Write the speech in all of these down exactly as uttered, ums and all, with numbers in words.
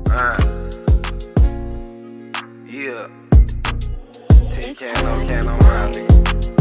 Uh. Yeah. T K, no can, no round, nigga.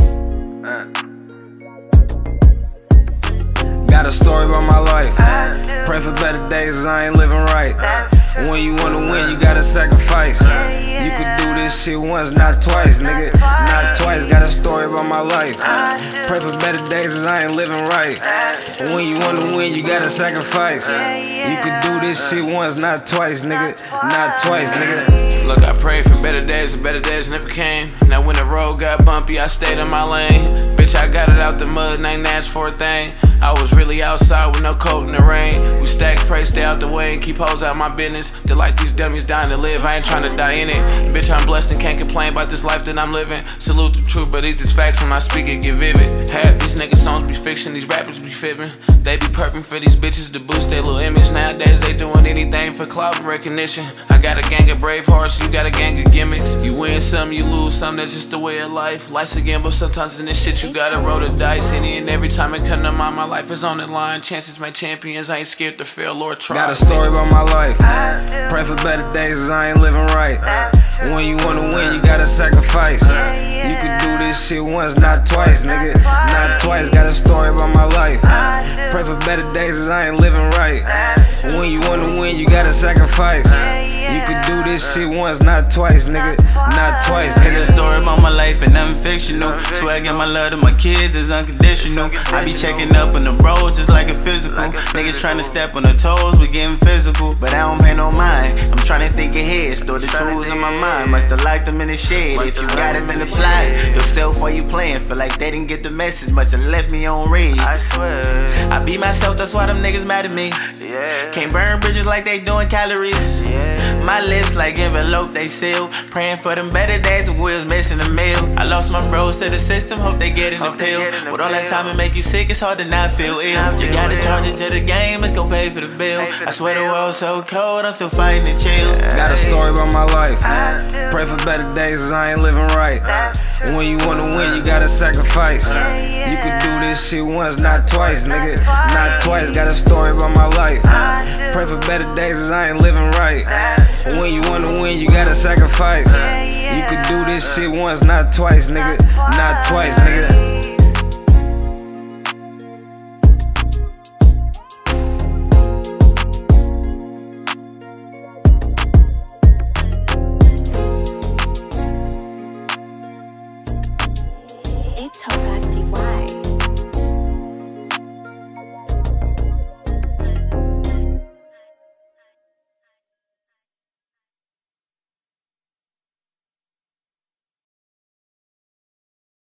Uh. Got a story about my life. Pray for better days as I ain't living right. When you wanna win, you gotta sacrifice. You could do this shit once, not twice, nigga. Not twice, got a story about my life. Pray for better days as I ain't living right. When you wanna win, you gotta sacrifice. You could do this shit once, not twice, nigga. Not twice, nigga. Look, I prayed for better days, and better days never came. Now when the road got bumpy, I stayed in my lane. Bitch, I got it out the mud and ain't asked for a thing. I was really outside with no coat in the rain. We stack, pray, stay out the way and keep hoes out my business. They like these dummies dying to live, I ain't trying to die in it. Bitch, I'm blessed and can't complain about this life that I'm living. Salute the truth, but these is facts when I speak it get vivid. Half these niggas songs be fiction, these rappers be fibbing. They be perping for these bitches to boost their little image. Nowadays they doing anything for clout and recognition. I got a gang of brave hearts, you got a gang of gimmicks. You win some, you lose some, that's just the way of life. Life's a gamble, sometimes in this shit you gotta roll the dice. Any and every time it come to mind, my life is on the line. Chances make champions, I ain't scared to fail, Lord try. Got a story about my life. Pray for better days as I ain't living right. When you wanna win, you gotta sacrifice. You could do this shit once, not twice, nigga. Not twice, got a story about my life. Pray for better days as I ain't living right. When you wanna win, you gotta sacrifice. You could do this shit once, not twice, nigga. Not twice, nigga. It's a story about my life and nothing fictional. Swag and my love to my kids is unconditional. I be checking up on the bros just like a physical. Niggas trying to step on the toes, we getting physical. But I don't pay no mind, I'm trying to think ahead. Store the tools in my mind, must have liked them in the shed. If you got it, then apply it yourself while you playing. Feel like they didn't get the message, must have left me on red. I swear. I be myself, that's why them niggas mad at me. Yeah. Can't burn bridges like they doing calories. Yeah. My lips like envelope, they seal. Praying for them better days, the wheels missing the meal. I lost my bros to the system, hope they get in the pill. With all that time it make you sick, it's hard to not feel ill. You gotta charge it to the game, it's gon' pay for the bill. I swear the world's so cold, I'm still fighting the chills. Got a story about my life. Pray for better days as I ain't living right. When you wanna win, you gotta sacrifice. You could do this shit once, not twice, nigga. Not twice, got a story about my life. Pray for better days as I ain't living right. When you wanna win, you gotta sacrifice. You could do this shit once, not twice, nigga. Not twice, nigga.